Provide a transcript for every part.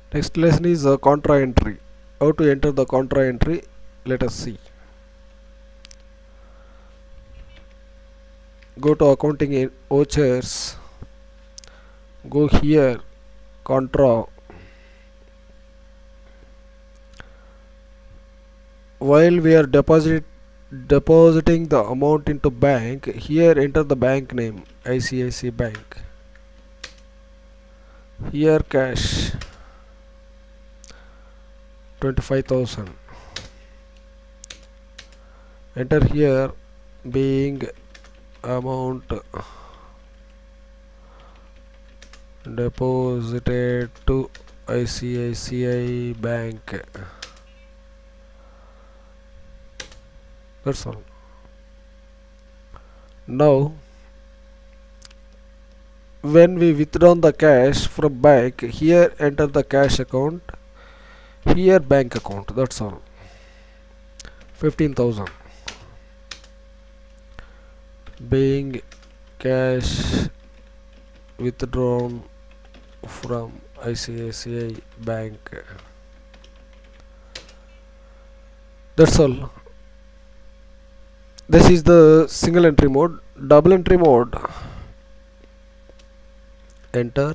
Next lesson is contra entry. How to enter the contra entry? Let us see. Go to accounting in vouchers. Go here, contra. While we are depositing the amount into bank, here enter the bank name ICICI Bank. Here cash 25,000. Enter here being amount deposited to ICICI Bank. That's all. Now when we withdraw the cash from bank, here enter the cash account, here bank account. That's all. 15,000 being cash withdrawn from ICICI Bank. That's all. This is the single entry mode. Double entry mode, enter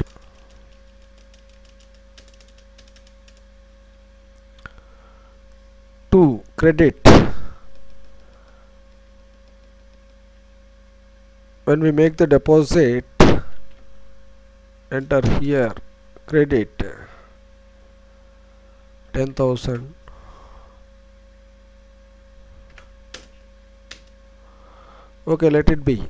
to credit. When we make the deposit, enter here credit 10,000. Okay, let it be.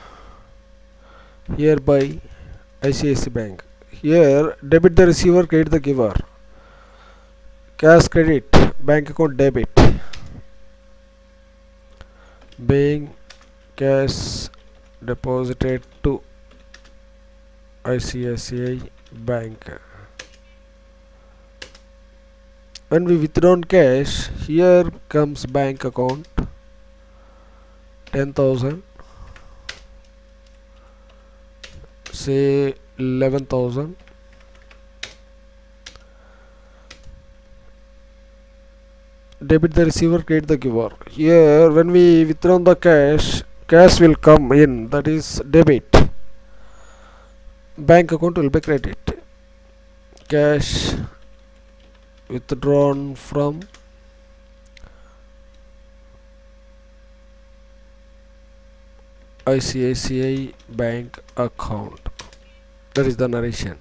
Here by ICICI Bank. Here debit the receiver, credit the giver. Cash credit, bank account debit. Being cash deposited to ICICI Bank. When we withdraw cash, here comes bank account 10,000, say 11,000. Debit the receiver, credit the giver. Here when we withdraw the cash, cash will come in, that is debit. Bank account will be credit. Cash withdrawn from ICICI Bank account. That is the narration.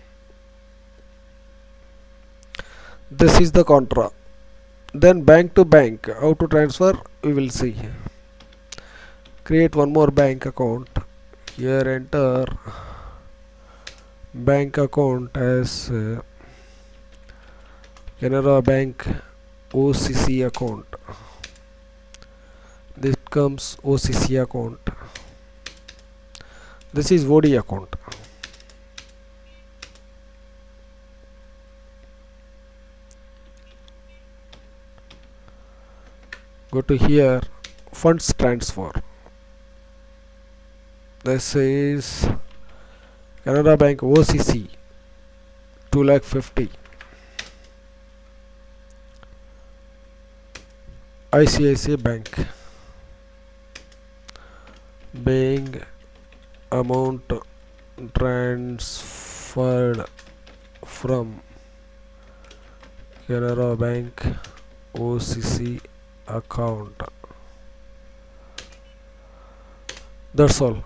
This is the contra. Then bank to bank, how to transfer we will see. Create one more bank account. Here enter bank account as Canara Bank OCC account. This comes OCC account. This is OD account. Go to here, funds transfer. This is Canara Bank OCC 2,50,000. ICICI Bank. Being amount transferred from Canara Bank OCC account. That's all.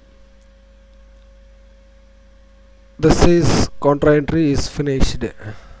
This is contra entry is finished.